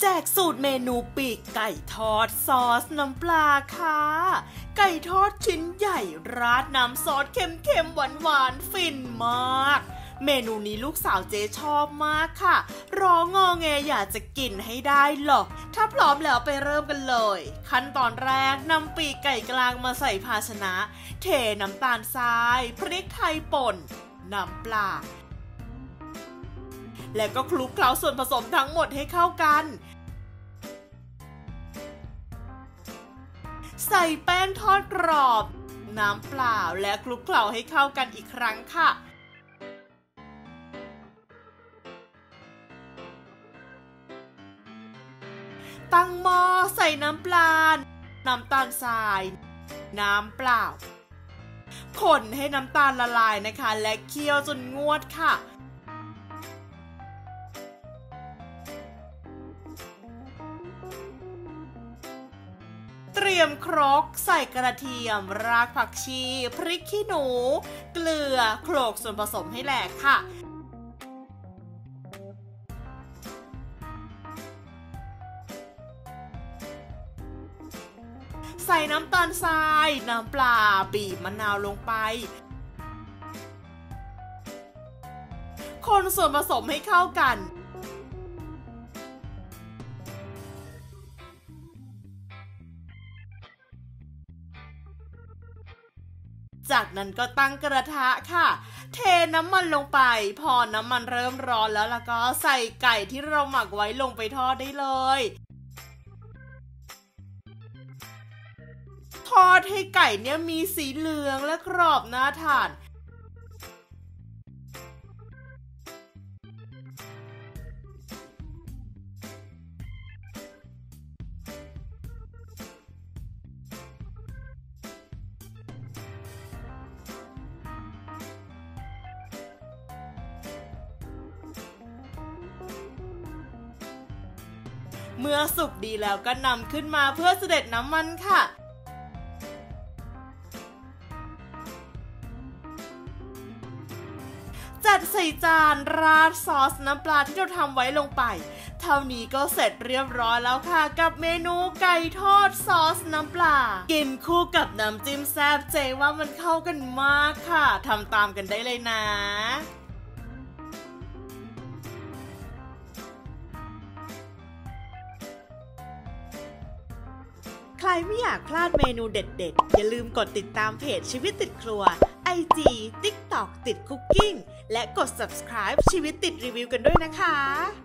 แจกสูตรเมนูปีกไก่ทอดซอสน้ำปลาค่ะไก่ทอดชิ้นใหญ่ราดน้ำซอสเค็มๆหวานๆฟินมากเมนูนี้ลูกสาวเจ๊ชอบมากค่ะร้องงอแงอยากจะกินให้ได้หรอกถ้าพร้อมแล้วไปเริ่มกันเลยขั้นตอนแรกนำปีกไก่กลางมาใส่ภาชนะเทน้ำตาลทรายพริกไทยป่นน้ำปลาแล้วก็คลุกเคล้าส่วนผสมทั้งหมดให้เข้ากันใส่แป้งทอดกรอบน้ำเปล่าและคลุกเคล้าให้เข้ากันอีกครั้งค่ะตั้งหม้อใส่น้ำปลาน้ำตาลทรายน้ำเปล่าคนให้น้ำตาลละลายนะคะและเคี่ยวจนงวดค่ะเตรียมครกใส่กระเทียมรากผักชีพริกขี้หนูเกลือโขลกส่วนผสมให้แหลกค่ะใส่น้ำตาลทรายน้ำปลาบีบมะนาวลงไปคนส่วนผสมให้เข้ากันจากนั้นก็ตั้งกระทะค่ะเทน้ำมันลงไปพอน้ำมันเริ่มร้อนแล้วก็ใส่ไก่ที่เราหมักไว้ลงไปทอดได้เลยทอดให้ไก่เนี่ยมีสีเหลืองและกรอบน่าทานเมื่อสุกดีแล้วก็นำขึ้นมาเพื่อเสด็จน้ำมันค่ะจัดใส่จานราดซอสน้ำปลาที่เราทำไว้ลงไปเท่านี้ก็เสร็จเรียบร้อยแล้วค่ะกับเมนูไก่ทอดซอสน้ำปลากินคู่กับน้ำจิ้มแซ่บเจว่ามันเข้ากันมากค่ะทำตามกันได้เลยนะใครไม่อยากพลาดเมนูเด็ดๆอย่าลืมกดติดตามเพจชีวิตติดครัว IG TikTok ติดคุกกิ้งและกด subscribe ชีวิตติดรีวิวกันด้วยนะคะ